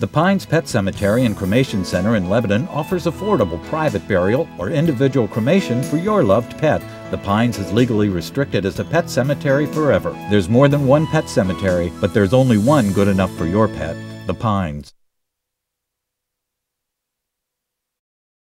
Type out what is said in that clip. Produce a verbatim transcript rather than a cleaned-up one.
The Pines Pet Cemetery and Cremation Center in Lebanon offers affordable private burial or individual cremation for your loved pet. The Pines is legally restricted as a pet cemetery forever. There's more than one pet cemetery, but there's only one good enough for your pet. The Pines.